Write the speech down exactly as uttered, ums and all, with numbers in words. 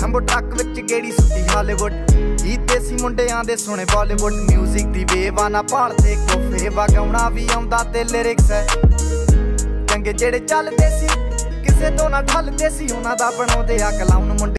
jumbo truck विच गेड़ी सुट्टी Hollywood ही देसी मुंडियां दे सुने बॉलीवुड म्यूजिक दी वेव आना भालदे कोफे वगाउणा भी आउंदा ते लिरिक्स है चंगे जेड़े चलदे सी किसे तो ना ठलदे सी उन्हां दा बनाउंदे आ क्लाउन मुंडे